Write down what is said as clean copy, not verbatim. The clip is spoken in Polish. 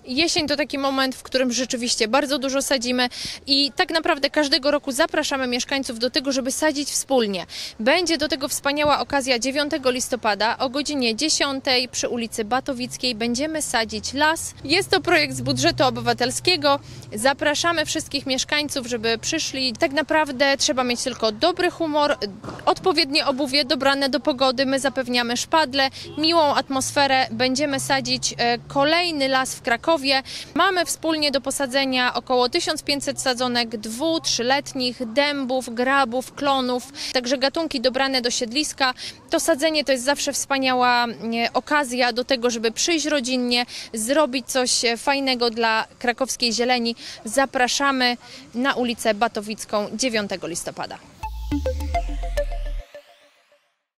Jesień to taki moment, w którym rzeczywiście bardzo dużo sadzimy i tak naprawdę każdego roku zapraszamy mieszkańców do tego, żeby sadzić wspólnie. Będzie do tego wspaniała okazja 9 listopada o godzinie 10 przy ulicy Batowickiej. Będziemy sadzić las. Jest to projekt z budżetu obywatelskiego. Zapraszamy wszystkich mieszkańców, żeby przyszli. Tak naprawdę trzeba mieć tylko dobry humor, odpowiednie obuwie dobrane do pogody. My zapewniamy szpadle, miłą atmosferę. Będziemy sadzić kolejny las w Krakowie. Mamy wspólnie do posadzenia około 1500 sadzonek 2-3-letnich, dębów, grabów, klonów, także gatunki dobrane do siedliska. To sadzenie to jest zawsze wspaniała okazja do tego, żeby przyjść rodzinnie, zrobić coś fajnego dla krakowskiej zieleni. Zapraszamy na ulicę Batowicką 9 listopada.